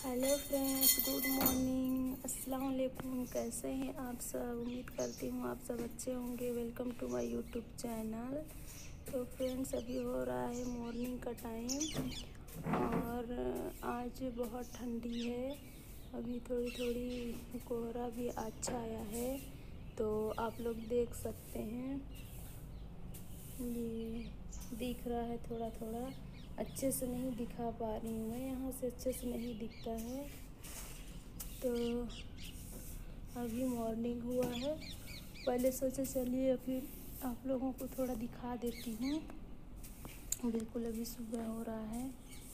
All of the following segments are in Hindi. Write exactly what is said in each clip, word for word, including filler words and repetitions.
हेलो फ्रेंड्स, गुड मॉर्निंग, अस्सलाम वालेकुम। कैसे हैं आप सब? उम्मीद करती हूँ आप सब अच्छे होंगे। Welcome to my YouTube channel. तो फ्रेंड्स, अभी हो रहा है मॉर्निंग का टाइम और आज बहुत ठंडी है। अभी थोड़ी थोड़ी कोहरा भी अच्छा आया है, तो आप लोग देख सकते हैं, ये दिख रहा है थोड़ा थोड़ा। अच्छे से नहीं दिखा पा रही हूँ मैं, यहाँ से अच्छे से नहीं दिखता है। तो अभी मॉर्निंग हुआ है, पहले सोचे चलिए फिर आप लोगों को थोड़ा दिखा देती हूँ। बिल्कुल अभी सुबह हो रहा है।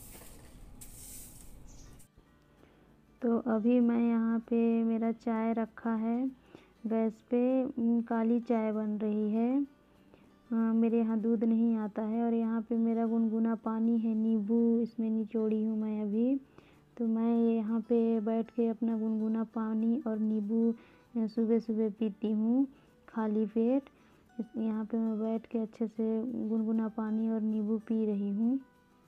तो अभी मैं यहाँ पे मेरा चाय रखा है गैस पे, काली चाय बन रही है। हाँ, मेरे यहाँ दूध नहीं आता है। और यहाँ पे मेरा गुनगुना पानी है, नींबू इसमें निचोड़ी हूँ मैं अभी। तो मैं यहाँ पे बैठ के अपना गुनगुना पानी और नींबू सुबह सुबह पीती हूँ खाली पेट। यहाँ पे मैं बैठ के अच्छे से गुनगुना पानी और नींबू पी रही हूँ।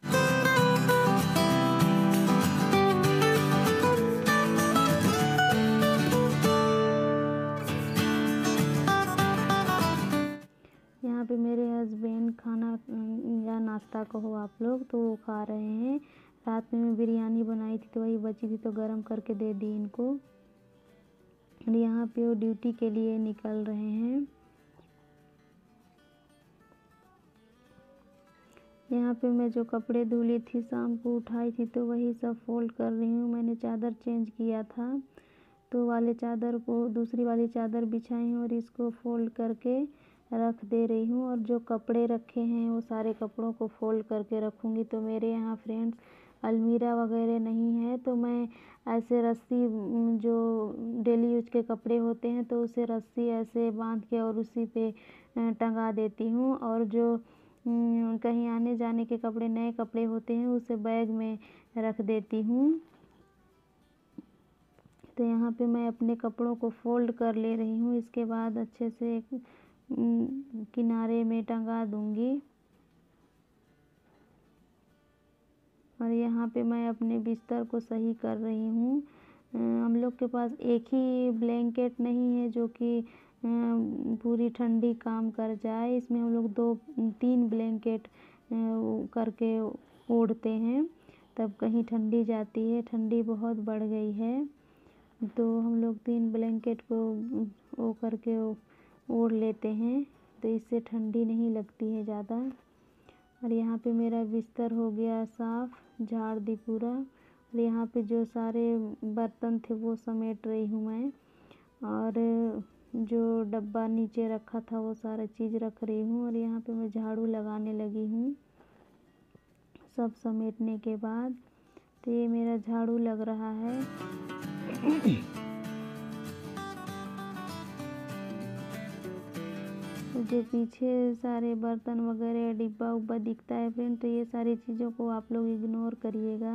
यहाँ पे मेरे हस्बैंड खाना या नाश्ता कहो आप लोग, तो वो खा रहे हैं। रात में मैं बिरयानी बनाई थी तो वही बची थी, तो गरम करके दे दी इनको। और यहाँ पे वो ड्यूटी के लिए निकल रहे हैं। यहाँ पे मैं जो कपड़े धुली थी शाम को उठाई थी, तो वही सब फोल्ड कर रही हूँ। मैंने चादर चेंज किया था, तो वाले चादर को दूसरी वाली चादर बिछाई हूँ और इसको फोल्ड करके रख दे रही हूँ। और जो कपड़े रखे हैं वो सारे कपड़ों को फोल्ड करके रखूँगी। तो मेरे यहाँ फ्रेंड्स अलमीरा वगैरह नहीं है, तो मैं ऐसे रस्सी, जो डेली यूज के कपड़े होते हैं, तो उसे रस्सी ऐसे बांध के और उसी पे टंगा देती हूँ। और जो कहीं आने जाने के कपड़े, नए कपड़े होते हैं, उसे बैग में रख देती हूँ। तो यहाँ पे मैं अपने कपड़ों को फोल्ड कर ले रही हूँ। इसके बाद अच्छे से किनारे में टंगा दूँगी। और यहाँ पे मैं अपने बिस्तर को सही कर रही हूँ। हम लोग के पास एक ही ब्लैंकेट नहीं है जो कि पूरी ठंडी काम कर जाए। इसमें हम लोग दो तीन ब्लैंकेट करके ओढ़ते हैं, तब कहीं ठंडी जाती है। ठंडी बहुत बढ़ गई है, तो हम लोग तीन ब्लैंकेट को वो करके ओढ़ लेते हैं, तो इससे ठंडी नहीं लगती है ज़्यादा। और यहाँ पे मेरा बिस्तर हो गया साफ़, झाड़ दी पूरा। और यहाँ पे जो सारे बर्तन थे वो समेट रही हूँ मैं। और जो डब्बा नीचे रखा था वो सारा चीज़ रख रही हूँ। और यहाँ पे मैं झाड़ू लगाने लगी हूँ सब समेटने के बाद। तो ये मेरा झाड़ू लग रहा है। जो पीछे सारे बर्तन वगैरह डिब्बा उब्बा दिखता है फ्रेंड, तो ये सारी चीज़ों को आप लोग इग्नोर करिएगा,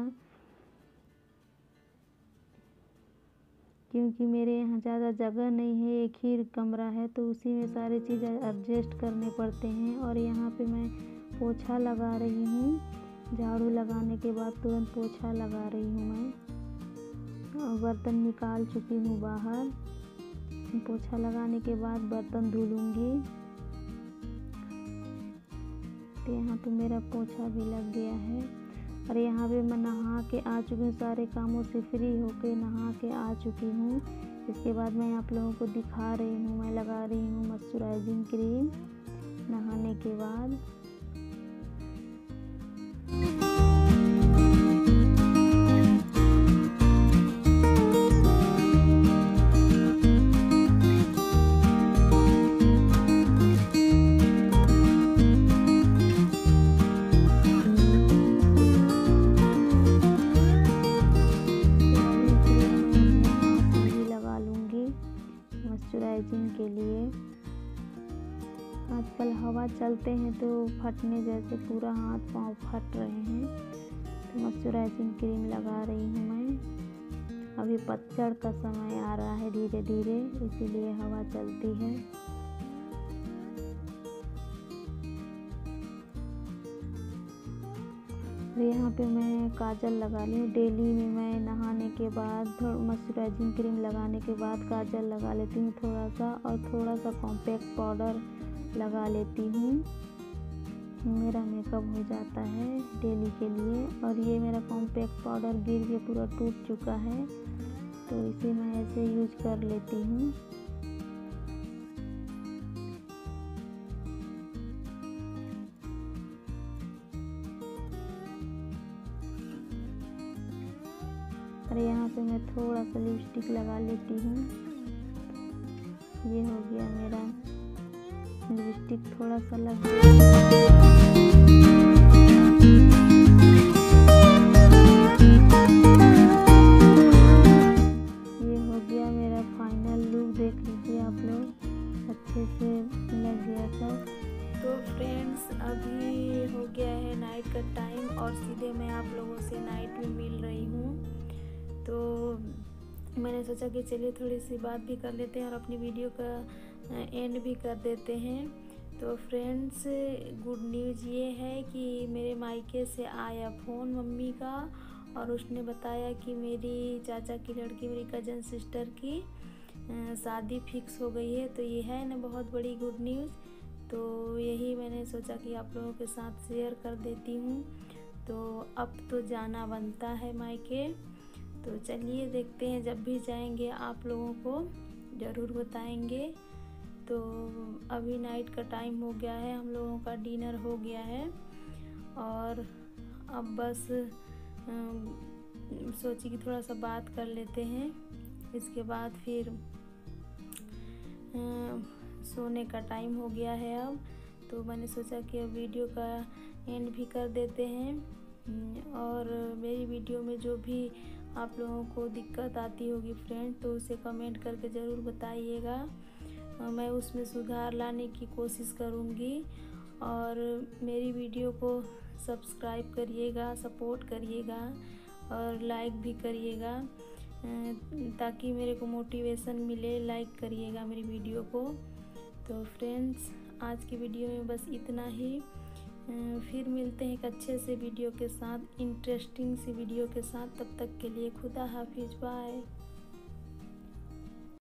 क्योंकि मेरे यहाँ ज़्यादा जगह नहीं है, एक ही कमरा है, तो उसी में सारी चीज़ एडजस्ट करने पड़ते हैं। और यहाँ पे मैं पोछा लगा रही हूँ। झाड़ू लगाने के बाद तुरंत पोछा लगा रही हूँ मैं। और बर्तन निकाल चुकी हूँ बाहर। पोछा लगाने के बाद बर्तन धुलूँगी। तो यहाँ पे मेरा पोछा भी लग गया है। और यहाँ पे मैं नहा के आ चुकी हूँ, सारे कामों से फ्री होके नहा के आ चुकी हूँ। इसके बाद मैं आप लोगों को दिखा रही हूँ, मैं लगा रही हूँ मॉइस्चराइजिंग क्रीम नहाने के बाद। मॉइस्चराइजिंग के लिए आजकल हवा चलते हैं तो फटने जैसे पूरा हाथ पाँव फट रहे हैं। तो मॉइस्चराइजिंग क्रीम लगा रही हूँ मैं। अभी पतझड़ का समय आ रहा है धीरे धीरे, इसीलिए हवा चलती है। यहाँ पे मैं काजल लगा ली हूँ। डेली में मैं नहाने के बाद थोड़ा मॉइस्चराइजिंग क्रीम लगाने के बाद काजल लगा लेती हूँ थोड़ा सा, और थोड़ा सा कॉम्पैक्ट पाउडर लगा लेती हूँ। मेरा मेकअप हो जाता है डेली के लिए। और ये मेरा कॉम्पैक्ट पाउडर गिर के पूरा टूट चुका है, तो इसे मैं ऐसे यूज कर लेती हूँ। और यहाँ पे मैं थोड़ा सा लिपस्टिक लगा लेती हूँ। ये हो गया मेरा लिपस्टिक थोड़ा सा लग गया। ये हो गया मेरा फाइनल लुक, देख लीजिए आप लोग, अच्छे से लग गया सब। तो फ्रेंड्स अभी हो गया है नाइट का टाइम और सीधे मैं आप लोगों से नाइट में मिल रही हूँ। तो मैंने सोचा कि चलिए थोड़ी सी बात भी कर लेते हैं और अपनी वीडियो का एंड भी कर देते हैं। तो फ्रेंड्स गुड न्यूज़ ये है कि मेरे मायके से आया फ़ोन मम्मी का, और उसने बताया कि मेरी चाचा की लड़की, मेरी कज़न सिस्टर की शादी फिक्स हो गई है। तो ये है ना बहुत बड़ी गुड न्यूज़। तो यही मैंने सोचा कि आप लोगों के साथ शेयर कर देती हूँ। तो अब तो जाना बनता है मायके। तो चलिए देखते हैं, जब भी जाएंगे आप लोगों को ज़रूर बताएंगे। तो अभी नाइट का टाइम हो गया है, हम लोगों का डिनर हो गया है, और अब बस सोची कि थोड़ा सा बात कर लेते हैं, इसके बाद फिर आ, सोने का टाइम हो गया है अब। तो मैंने सोचा कि अब वीडियो का एंड भी कर देते हैं। और मेरी वीडियो में जो भी आप लोगों को दिक्कत आती होगी फ्रेंड, तो उसे कमेंट करके ज़रूर बताइएगा, मैं उसमें सुधार लाने की कोशिश करूँगी। और मेरी वीडियो को सब्सक्राइब करिएगा, सपोर्ट करिएगा और लाइक भी करिएगा, ताकि मेरे को मोटिवेशन मिले। लाइक करिएगा मेरी वीडियो को। तो फ्रेंड्स आज की वीडियो में बस इतना ही। फिर मिलते हैं एक अच्छे से वीडियो के साथ, इंटरेस्टिंग सी वीडियो के साथ। तब तक के लिए खुदा हाफिज़, बाय।